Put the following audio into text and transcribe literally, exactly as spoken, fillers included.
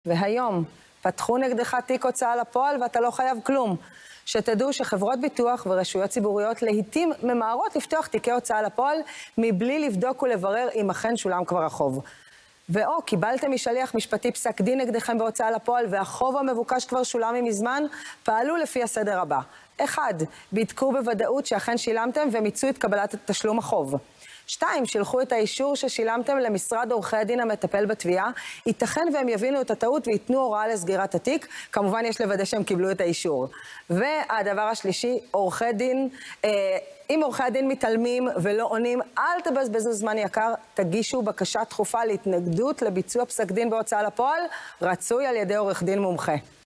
והיום פתחו נגדך תיק הוצאה לפועל ואתה לא חייב כלום. שתדעו שחברות ביטוח ורשויות ציבוריות לעתים ממהרות לפתוח תיקי הוצאה לפועל מבלי לבדוק ולברר אם אכן שולם כבר החוב. ואו קיבלתם משליח משפטי פסק דין נגדכם בהוצאה לפועל והחוב המבוקש כבר שולם מזמן, פעלו לפי הסדר הבא. אחד, בדקו בוודאות שאכן שילמתם ומיצו את קבלת תשלום החוב. שתיים, שלחו את האישור ששילמתם למשרד עורכי הדין המטפל בתביעה, ייתכן והם יבינו את הטעות ויתנו הוראה לסגירת התיק, כמובן יש לוודא שהם קיבלו את האישור. והדבר השלישי, עורכי דין, אה, אם עורכי הדין מתעלמים ולא עונים, אל תבזבזו זמן יקר, תגישו בקשה דחופה להתנגדות לביצוע פסק דין בהוצאה לפועל, רצוי על ידי עורך דין מומחה.